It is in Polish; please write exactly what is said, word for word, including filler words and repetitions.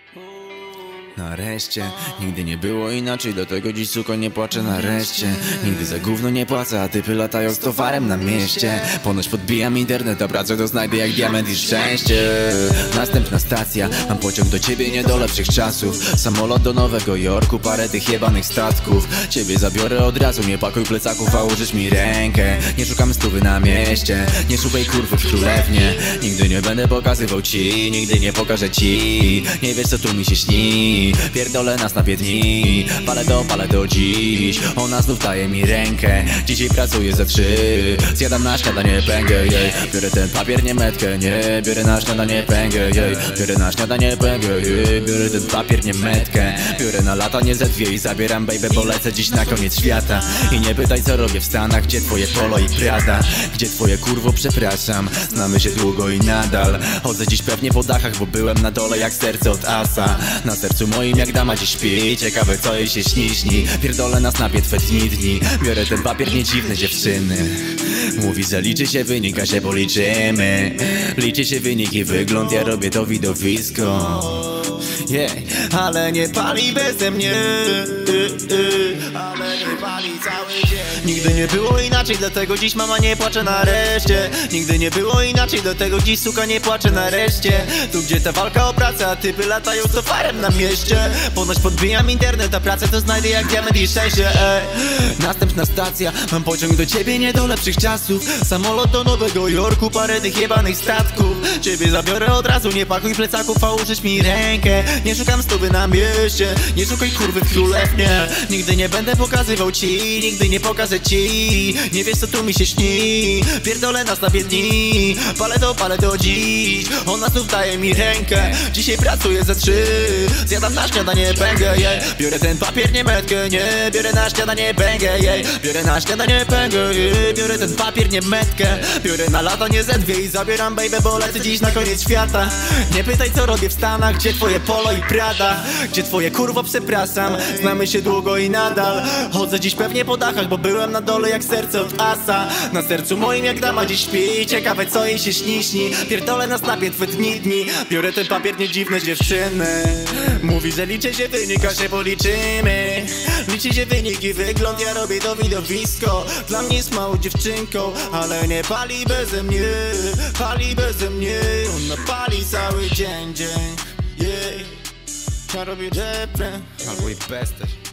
Nareszcie, nigdy nie było inaczej, do tego dziś suko nie płaczę nareszcie. Nigdy za gówno nie płacę, a typy latają z towarem na mieście. Ponoć podbijam internet, a pracę to znajdę jak diament i szczęście. Następna stacja, mam pociąg do ciebie nie do lepszych czasów. Samolot do Nowego Jorku, parę tych jebanych statków. Ciebie zabiorę od razu, nie pakuj plecaków, a użyć mi rękę. Nie szukam stówy na mieście, nie szukaj kurwy w królewnie. Nigdy nie będę pokazywał ci, nigdy nie pokażę ci. Nie wiesz co tu mi się śni. Pierdolę nas na dni, palę do, palę do dziś. Ona znów daje mi rękę, dzisiaj pracuję ze trzy. Zjadam na śniadanie pęgę, jej. Biorę ten papier, nie metkę, nie. Biorę na śniadanie pęgę, jej. Biorę na śniadanie pęgę, jej. Biorę ten papier, nie metkę. Biorę na lata, nie ze dwie i zabieram baby, bo lecę dziś na koniec świata. I nie pytaj co robię w Stanach, gdzie twoje polo i Prada. Gdzie twoje kurwo, przepraszam. Znamy się długo i nadal chodzę dziś pewnie po dachach, bo byłem na dole jak serce od asa. Na sercu moim jak dama dziś śpi, ciekawe co jej się śni, śni. Pierdolę na snapie twe dni, dni. Biorę ten papier, nie dziwne dziewczyny. Mówi, że liczy się wynik, a się policzymy. Liczy się wynik i wygląd, ja robię to widowisko. Yeah. Ale nie pali beze mnie, y, y. Ale nie pali cały dzień. Nigdy nie było inaczej, dlatego dziś mama nie płacze nareszcie. Nigdy nie było inaczej, dlatego dziś suka nie płacze nareszcie. Tu gdzie ta walka o pracę, a typy latają z towarem na mieście. Ponoć podbijam internet, a pracę to znajdę jak diament i szczęście, ej. Następna stacja, mam pociąg do ciebie nie do lepszych czasów. Samolot do Nowego Jorku, parę tych jebanych statków. Ciebie zabiorę od razu, nie pakuj plecaków, a użyć mi rękę. Nie szukam stówy na mieście, nie szukaj kurwy w królewnie. Nigdy nie będę pokazywał ci, nigdy nie pokażę ci. Nie wiesz co tu mi się śni, pierdolę nas na dni. Palę do, palę do dziś, ona znów daje mi rękę. Dzisiaj pracuję ze trzy, zjadam na śniadanie pęgę, jej. Biorę ten papier, nie metkę, nie. Biorę na śniadanie pęgę, jej. Biorę na śniadanie pęgę, jej. Biorę ten papier, nie metkę. Biorę na lata, nie ze dwie i zabieram baby, bo lecę dziś na koniec świata. Nie pytaj co robię w Stanach, gdzie twoje polo i Prada. Gdzie twoje kurwo, przepraszam. Znamy się długo i nadal chodzę dziś pewnie po dachach, bo byłem na dole jak serce od asa. Na sercu moim jak dama dziś śpi, ciekawe co jej się śni, śni. Pierdolę na snapie twe dni, dni. Biorę ten papier, nie dziwne dziewczyny. Mówi, że liczy się wynik, a się policzymy. Liczy się wynik i wygląd, ja robię to widowisko. Dla mnie jest małą dziewczynką, ale nie pali beze mnie. Pali beze mnie, ona pali cały dzień, dzień. Yeah. Ja robię refren, albo i bez też.